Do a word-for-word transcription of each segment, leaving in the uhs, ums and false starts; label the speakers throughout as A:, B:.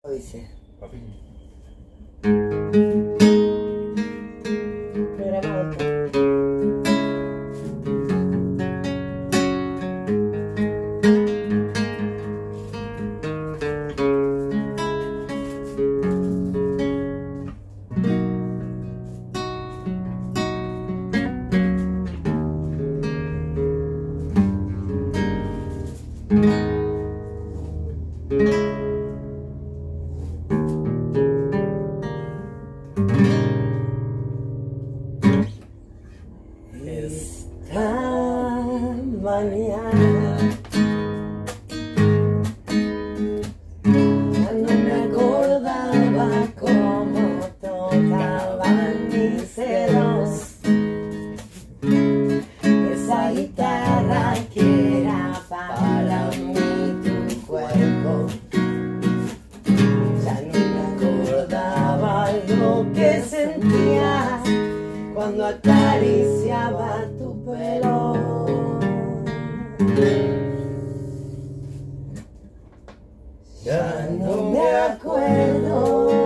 A: Dice.
B: Papi.
A: Programa otro. Esta mañana ya no me acordaba cómo tocaban mis dedos esa guitarra que era para mí tu cuerpo. Ya no me acordaba lo que sentía cuando acariciaba tu pelo. Ya no me acuerdo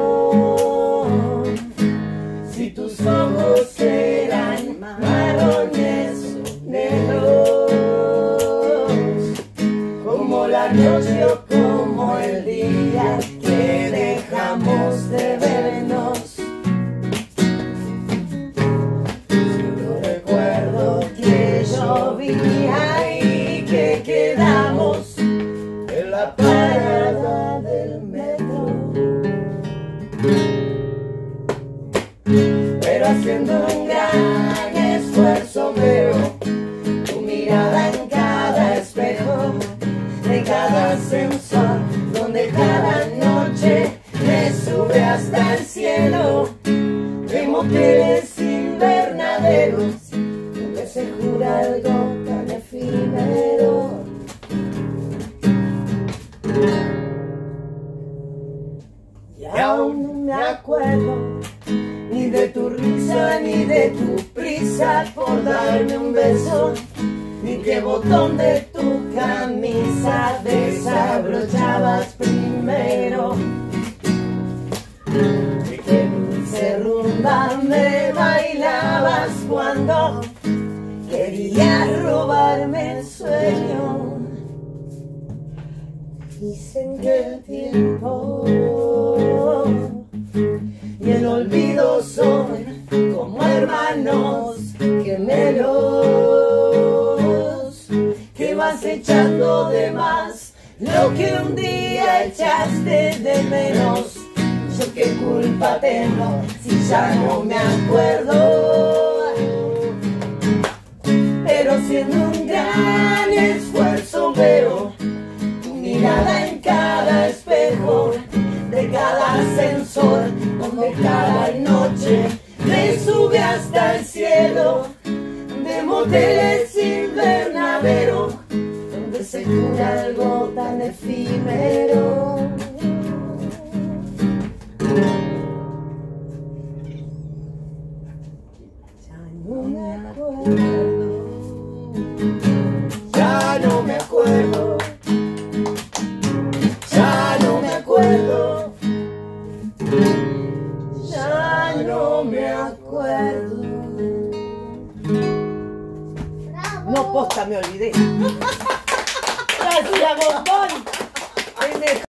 A: si tus ojos eran marrones o negros, como la noche o como el día que dejamos de vernos. Ahí que quedamos en la parada del metro, pero haciendo un gran esfuerzo veo tu mirada en cada espejo de cada ascensor, donde cada noche me sube hasta el cielo, de moteles invernaderos donde se jura algo tan efímero. Y aún no me acuerdo ni de tu risa ni de tu prisa por darme un beso, ni qué botón de tu camisa desabrochabas primero, ni qué dulce rumba me bailabas cuando querías robarme el sueño. Dicen que el tiempo y el olvido son como hermanos gemelos, que vas echando de más lo que un día echaste de menos. Yo qué culpa tengo si ya no me acuerdo, pero siendo un gran esfuerzo veo tu mirada en cada esfuerzo.